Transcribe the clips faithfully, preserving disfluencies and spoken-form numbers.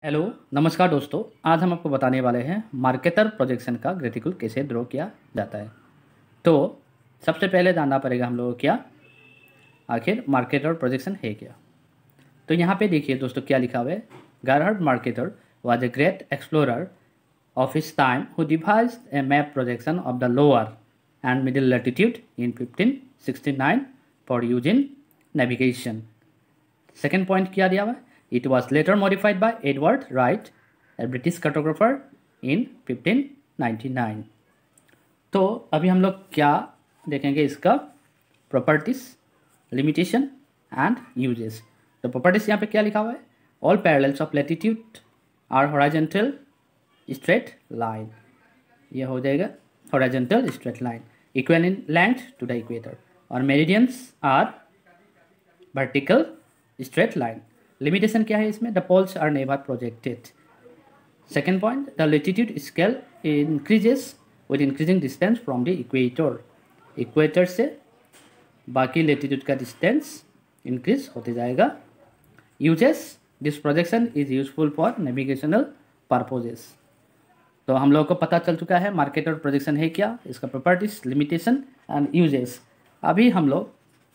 Hello, नमस्कार दोस्तों। आज हम आपको बताने वाले हैं मार्केटर प्रोजेक्शन का ग्राफिकल कैसे ड्रॉ किया जाता है। तो सबसे पहले जानना पड़ेगा हम लोगों को क्या आखिर मार्केटर प्रोजेक्शन है क्या। तो यहाँ पे देखिए दोस्तों क्या लिखा हुआ है। Gerhard Marketer was a great explorer of his time who devised a map projection of the lower and middle latitude in fifteen sixty-nine for use in navigation. Second point क्या दिया हुआ है, it was later modified by Edward Wright a British cartographer in fifteen ninety nine. तो अभी हम लोग क्या देखेंगे, इसका प्रॉपर्टीज, लिमिटेशन एंड यूजेस। तो प्रॉपर्टीज यहाँ पे क्या लिखा हुआ है, all parallels of latitude are horizontal straight line, ये हो जाएगा horizontal straight line equal in length to the equator, और meridians are vertical straight line. Limitation क्या है इसमें, the poles are never projected. Second point, the latitude scale increases with increasing distance from the equator, equator से बाकी latitude का distance increase होते जाएगा। Uses, this projection is useful for navigational purposes. तो हम लोगों को पता चल चुका है मार्केटर प्रोजेक्शन है क्या, इसका प्रॉपर्टीज, लिमिटेशन एंड यूजेस। अभी हम लोग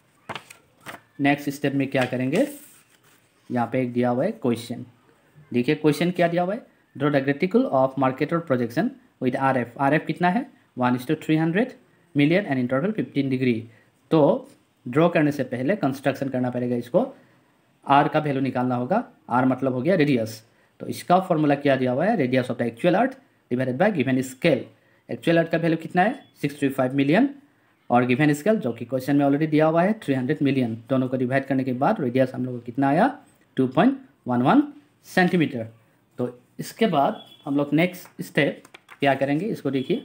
नेक्स्ट स्टेप में क्या करेंगे, यहाँ पे एक दिया हुआ है क्वेश्चन। देखिए क्वेश्चन क्या दिया हुआ है, draw the graphical of Mercator projection with R F. R F कितना है, one is to three hundred million and interval fifteen degree. तो ड्रॉ करने से पहले कंस्ट्रक्शन करना पड़ेगा, इसको आर का वैल्यू निकालना होगा। आर मतलब हो गया रेडियस। तो इसका फॉर्मूला क्या दिया हुआ है, radius of the actual earth divided by given scale. Actual earth का वैल्यू कितना है, सिक्स थ्री फाइव मिलियन, और गिवन स्केल जो कि क्वेश्चन में ऑलरेडी दिया हुआ है थ्री हंड्रेड मिलियन। दोनों को डिवाइड करने के बाद रेडियस हम लोग को कितना आया, two point one one centimetre. तो इसके बाद हम लोग नेक्स्ट स्टेप क्या करेंगे, इसको देखिए।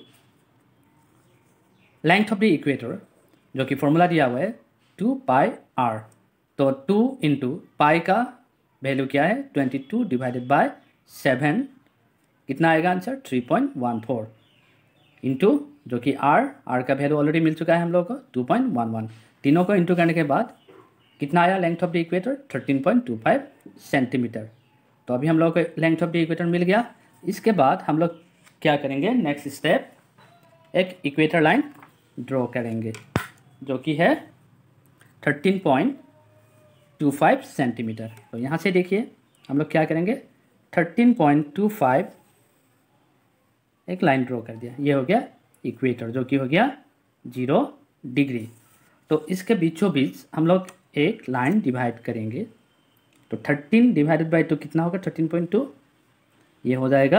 लेंथ ऑफ द इक्वेटर जो कि फॉर्मूला दिया हुआ है टू पाई आर। तो टू इंटू पाई का वैल्यू क्या है, twenty two divided by seven, कितना आएगा answer, three point one four into जो कि आर, आर का वैल्यू ऑलरेडी मिल चुका है हम लोग को टू पॉइंट वन वन। तीनों को इंटू करने के बाद कितना आया length of the equator, thirteen point two five centimetre. तो अभी हम लोग को लेंथ ऑफ द इक्वेटर मिल गया। इसके बाद हम लोग क्या करेंगे, नेक्स्ट स्टेप, एक इक्वेटर लाइन ड्रॉ करेंगे जो कि है thirteen point two five centimetre. तो यहाँ से देखिए हम लोग क्या करेंगे, थर्टीन पॉइंट टू फाइव एक लाइन ड्रॉ कर दिया, ये हो गया इक्वेटर जो कि हो गया जीरो डिग्री। तो इसके बीचों बीच हम लोग एक लाइन डिवाइड करेंगे। तो थर्टीन डिवाइडेड बाई टू कितना होगा, थर्टीन पॉइंट टू, ये हो जाएगा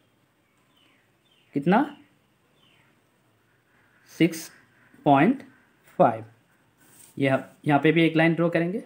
कितना, सिक्स पॉइंट फाइव। ये यहाँ पे भी एक लाइन ड्रॉ करेंगे,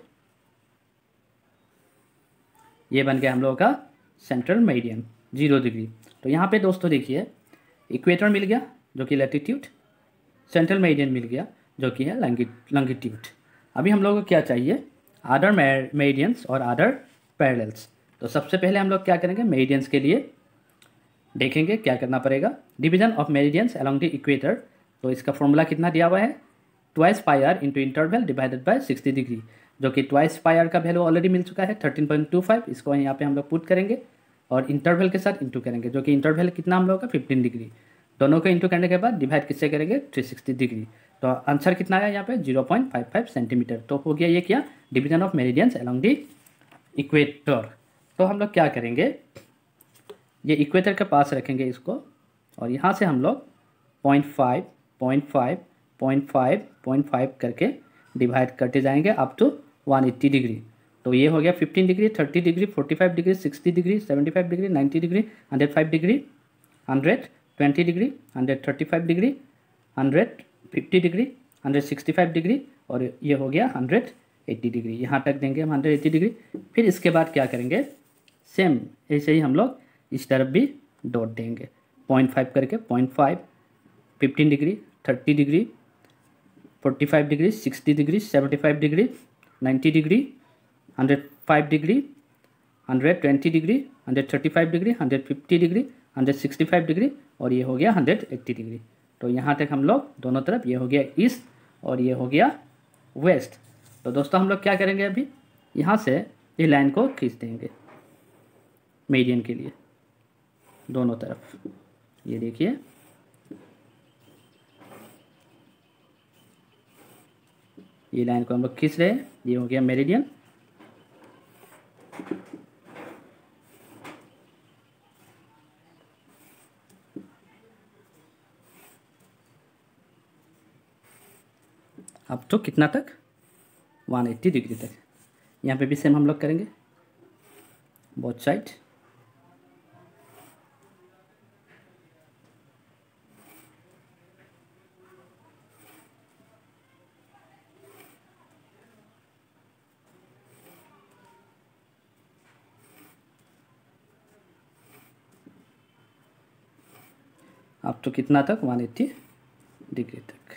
ये बन गया हम लोगों का सेंट्रल मेरिडियन जीरो डिग्री। तो यहाँ पे दोस्तों देखिए इक्वेटर मिल गया जो कि लैटिट्यूड, सेंट्रल मेरिडियन मिल गया जो कि है लॉन्गिट्यूड। अभी हम लोगों को क्या चाहिए, अदर मेरिडियंस और अदर पैरेलल्स। तो सबसे पहले हम लोग क्या करेंगे, मेरिडियंस के लिए देखेंगे क्या करना पड़ेगा, division of meridians along the equator. तो इसका फॉर्मूला कितना दिया हुआ है, twice pi r into interval divided by sixty degree, जो कि ट्वाइस पाई आर का वैल्यू ऑलरेडी मिल चुका है थर्टीन पॉइंट टू फाइव। इसको यहाँ पे हम लोग पुट करेंगे और इंटरवल के साथ इंटू करेंगे, जो कि इंटरवल कितना हम लोग का फिफ्टीन डिग्री। दोनों को इंटू करने के बाद डिवाइड किससे करेंगे, थ्री सिक्सटी डिग्री। तो आंसर कितना आया यहाँ पे, zero point five five centimetre. तो हो गया ये क्या, division of meridians along the equator. तो हम लोग क्या करेंगे, ये इक्वेटर के पास रखेंगे इसको, और यहाँ से हम लोग point five point five point five point five करके डिवाइड करते जाएंगे up to one eighty degree. तो ये हो गया fifteen degree, thirty degree, forty five degree, sixty degree, seventy five degree, ninety degree, hundred five degree, hundred twenty degree, hundred thirty five degree, hundred fifty degree, hundred sixty five degree, और ये हो गया hundred eighty degree. यहाँ तक देंगे हम hundred eighty degree. फिर इसके बाद क्या करेंगे, सेम ऐसे ही हम लोग इस तरफ भी डॉट देंगे, पॉइंट फाइव करके, point five, fifteen degree, thirty degree, forty five degree, sixty degree, seventy five degree, ninety degree, hundred five degree, hundred twenty degree, hundred thirty five degree, hundred fifty degree, hundred sixty five degree, और ये हो गया hundred eighty degree. तो यहाँ तक हम लोग दोनों तरफ, ये हो गया ईस्ट और ये हो गया वेस्ट। तो दोस्तों हम लोग क्या करेंगे, अभी यहाँ से ये लाइन को खींच देंगे। मेरिडियन के लिए दोनों तरफ। ये देखिए ये लाइन को हम लोग खींच रहे हैं, ये हो गया मेरिडियन। अब तो कितना तक, एक सौ अस्सी डिग्री तक। यहाँ पे भी सेम हम लोग करेंगे बोथ साइड। अब तो कितना तक, एक सौ अस्सी डिग्री तक।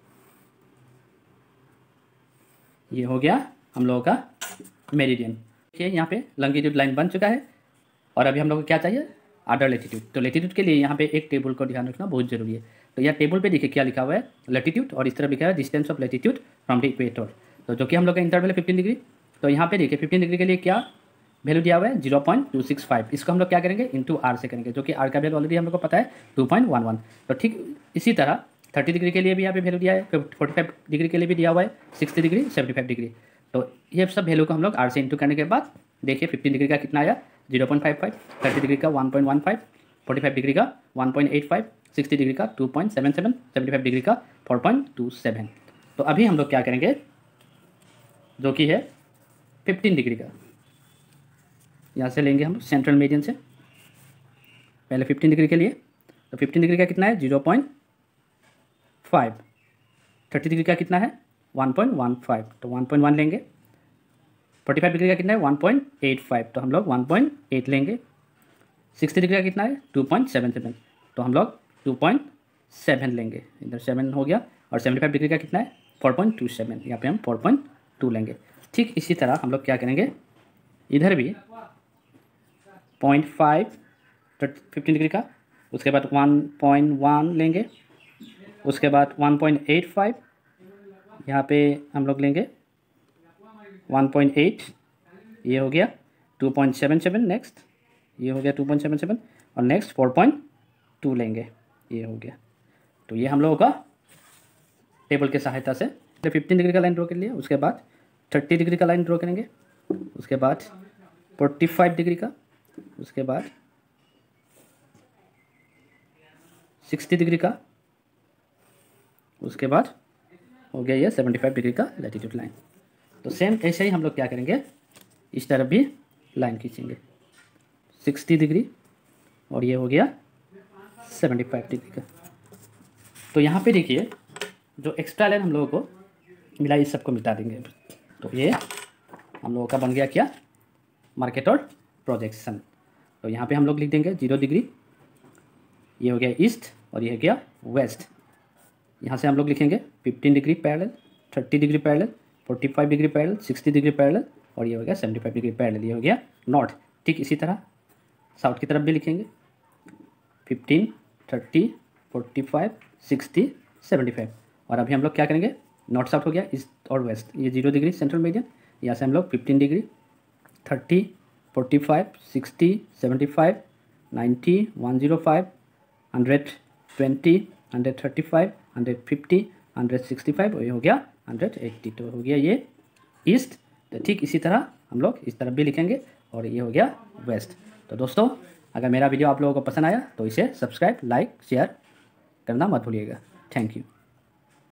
ये हो गया हम लोगों का मेरिडियन। देखिए यहाँ पे लॉन्गिट्यूड लाइन बन चुका है और अभी हम लोग को क्या चाहिए, आर्डर लेटीट्यूड। तो लेटीट्यूड के लिए यहाँ पे एक टेबल को ध्यान रखना बहुत जरूरी है। तो यह टेबल पे देखिए क्या लिखा हुआ है, लेटीट्यूड, और इस तरफ लिखा है distance of latitude from the equator. तो जो कि हम लोग का इंटरवल है फिफ्टीन डिग्री। तो यहाँ पे देखिए फिफ्टीन डिग्री के लिए क्या वैल्यू दिया हुआ है, zero point two six five. इसको हम लोग क्या करेंगे, इंटू आर से करेंगे, जो कि आर का वैल्यू ऑलरेडी हम लोग को पता है टू पॉइंट वन वन। तो ठीक इसी तरह थर्टी डिग्री के लिए भी यहाँ पे वैल्यू दिया है, फोर्टी फाइव डिग्री के लिए भी दिया हुआ है, sixty degree, seventy five degree. तो ये सब वैल्यू को हम लोग आर से इंटू करने के बाद देखिए फिफ्टीन डिग्री का कितना आया, zero point five five, thirty degree का one point one five, forty five degree का one point eight five, sixty degree का two point seven seven, seventy five degree का फोर पॉइंट टू सेवन। तो अभी हम लोग क्या करेंगे, जो कि है फिफ्टीन डिग्री का, यहाँ से लेंगे हम सेंट्रल मेरिडियन से पहले फिफ्टीन डिग्री के लिए। तो फिफ्टीन डिग्री का कितना है, zero point five, thirty degree का कितना है, वन पॉइंट वन फाइव, तो वन पॉइंट वन लेंगे। फोर्टी फाइव डिग्री का कितना है, वन पॉइंट एट फाइव, तो हम लोग वन पॉइंट एट लेंगे। सिक्सटी डिग्री का कितना है, टू पॉइंट सेवन सेवन, तो हम लोग टू पॉइंट सेवन लेंगे, इधर सेवन हो गया। और सेवेंटी फाइव डिग्री का कितना है, फोर पॉइंट टू सेवन, यहाँ पे हम फोर पॉइंट टू लेंगे। ठीक इसी तरह हम लोग क्या करेंगे, इधर भी पॉइंट फाइव फिफ्टीन डिग्री का, उसके बाद वन पॉइंट वन लेंगे, उसके बाद वन पॉइंट एट फाइव, यहाँ पे हम लोग लेंगे वन पॉइंट एट, ये हो गया two point seven seven, next ये हो गया टू पॉइंट सेवन सेवन, और नेक्स्ट फोर पॉइंट टू लेंगे, ये हो गया। तो ये हम लोगों का टेबल के सहायता से फिफ्टीन डिग्री का लाइन ड्रॉ कर लिया, उसके बाद थर्टी डिग्री का लाइन ड्रॉ करेंगे, उसके बाद फोर्टी फाइव डिग्री का, उसके बाद सिक्सटी डिग्री का, उसके बाद हो गया ये सेवेंटी फाइव डिग्री का लैटिट्यूड लाइन। तो सेम ऐसे ही हम लोग क्या करेंगे, इस तरफ भी लाइन खींचेंगे सिक्सटी डिग्री, और ये हो गया सेवेंटी फाइव डिग्री का। तो यहाँ पे देखिए जो एक्स्ट्रा लाइन हम लोगों को मिला, इस सबको मिटा देंगे। तो ये हम लोगों का बन गया क्या, मार्केटर प्रोजेक्शन। तो यहाँ पे हम लोग लिख देंगे जीरो डिग्री, ये हो गया ईस्ट, और ये हो गया वेस्ट। यहाँ से हम लोग लिखेंगे fifteen degree parallel, thirty degree parallel, forty five degree parallel, sixty degree parallel, और ये हो गया सेवेंटी फाइव डिग्री पैरेलल, ये हो गया नॉर्थ। ठीक इसी तरह साउथ की तरफ भी लिखेंगे fifteen, thirty, forty five, sixty, seventy five. और अभी हम लोग क्या करेंगे, नॉर्थ साउथ हो गया, ईस्ट और वेस्ट, ये जीरो डिग्री सेंट्रल मेरिडियन, यहाँ से हम लोग fifteen degree, thirty, forty five, sixty, seventy five, ninety, one zero five, hundred twenty, hundred thirty five, hundred fifty, hundred sixty five, और ये हो गया हंड्रेड एट्टी। तो हो गया ये ईस्ट। तो ठीक इसी तरह हम लोग इस तरफ भी लिखेंगे, और ये हो गया वेस्ट। तो दोस्तों अगर मेरा वीडियो आप लोगों को पसंद आया तो इसे सब्सक्राइब, लाइक, शेयर करना मत भूलिएगा। Thank you.